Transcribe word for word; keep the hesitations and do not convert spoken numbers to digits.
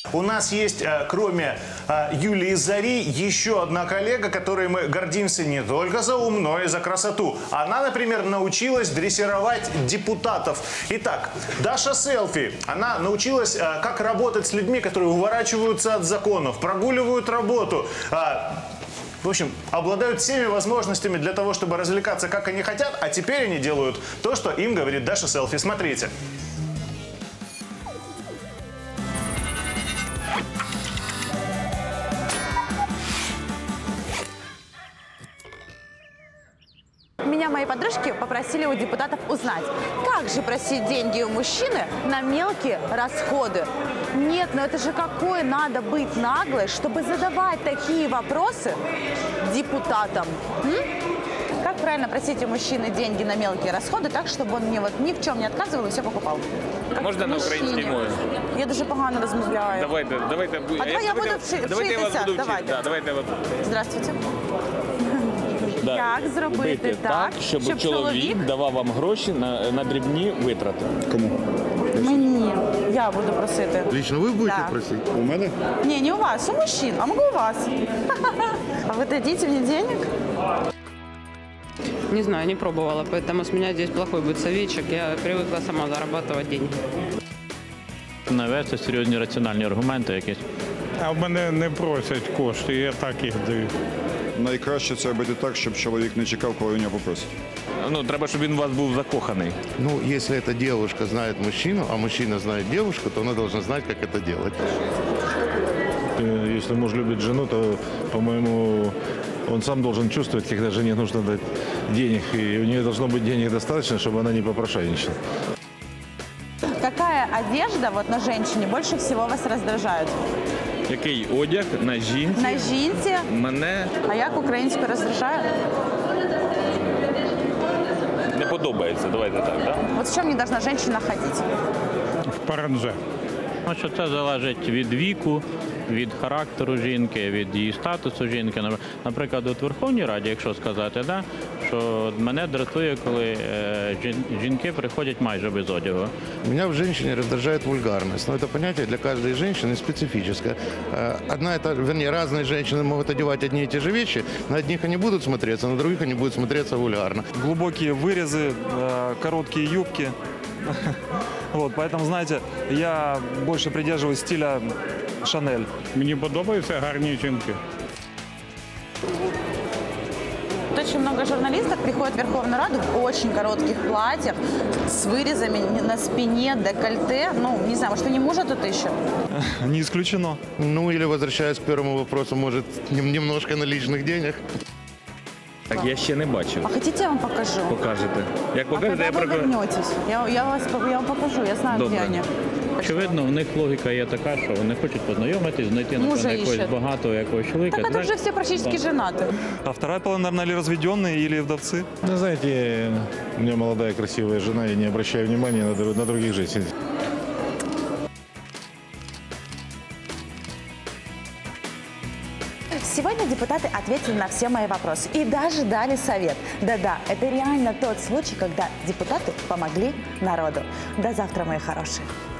У нас есть, кроме Юлии Зари, еще одна коллега, которой мы гордимся не только за ум, но и за красоту. Она, например, научилась дрессировать депутатов. Итак, Даша Селфи. Она научилась, как работать с людьми, которые уворачиваются от законов, прогуливают работу. В общем, обладают всеми возможностями для того, чтобы развлекаться, как они хотят, а теперь они делают то, что им говорит Даша Селфи. Смотрите. Меня мои подружки попросили у депутатов узнать, как же просить деньги у мужчины на мелкие расходы. Нет, ну это же какой надо быть наглой, чтобы задавать такие вопросы депутатам. М? Как правильно просить у мужчины деньги на мелкие расходы, так, чтобы он мне вот ни в чем не отказывал и все покупал? Как Можна на українській мові? Я дуже погано розмовляю. Давайте, давайте. А давай я буду вчитися. Давайте я вас буду вчити. Давайте. Да, давайте от. Здравствуйте. Да. Як зробити так, щоб, щоб чоловік давав вам гроші на, на дрібні витрати? Кому? Мені. Я буду просити. Лично вы будете Да. просить? У меня? Не, не у вас, у мужчин, а могу у вас. А вы дадите мне денег? Не знаю, не пробовала, поэтому с меня здесь плохой будет советчик. Я привыкла сама зарабатывать деньги. Навести серйозні раціональні аргументи якісь. А в мене не просять кошти, я так їх даю. Найкраще це робити так, щоб чоловік не чекав, коли у нього попросить. Ну, треба, щоб він у вас був закоханий. Ну, если эта девушка знает мужчину, а мужчина знает девушку, то она должна знать, как это делать. Если муж любит жену, то, по-моему, он сам должен чувствовать, когда жене нужно дать денег. И у нее должно быть денег достаточно, чтобы она не попрошайничала. Какая одежда вот на женщине больше всего вас раздражает? Який одяг на жінці? На жінці? Мене А як українською роздражає? не подобається, давайте так, да? Вот в чем не должна женщина ходить? В паранже. Ну, що це залежить від віку, від характеру жінки, від її статусу жінки. Наприклад, от в Верховній Раді, якщо сказати, да, що мене дратує, коли е, жінки приходять майже без одягу. Меня в женщине раздражает вульгарность. Но это понятие для каждой женщины специфическое. Э, Одна это, вернее, разные женщины могут одевать одни и те же вещи. На одних они будут смотреться, на других они будут смотреться вульгарно. Глубокие вырезы, э, короткие юбки. Вот, поэтому, знаете, я больше придерживаюсь стиля Шанель. Мені подобаються гарні жінки. Очень много журналисток приходят в Верховную Раду в очень коротких платьях, с вырезами на спине, декольте. Ну, не знаю, может, и не мужа тут еще? Не исключено. Ну, или, возвращаясь к первому вопросу, может, нем- немножко наличных денег. Так, я ще не бачив. А хотите, я вам покажу? Покажете. Як А покажете, когда я вы прокладу. вернетесь? Я, я, вас, я вам покажу, я знаю, Добре. где они. Очевидно, в них логіка є така, що вони хочуть познайомитись, знайти Мужа напевно, якогось ищуть. багатого якогось чоловіка. Так это Знаєш, уже все практически женаты. А вторая половина, наверное, или разведенные, или вдовцы. Ну, знаете, у меня молодая красивая жена, я не обращаю внимания на, дру- на других женщин. Сегодня депутаты ответили на все мои вопросы и даже дали совет. Да-да, это реально тот случай, когда депутаты помогли народу. До завтра, мои хорошие.